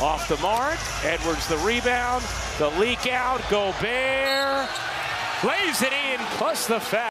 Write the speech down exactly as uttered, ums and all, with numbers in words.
Off the mark. Edwards the rebound. The leak out. Gobert lays it in, plus the foul.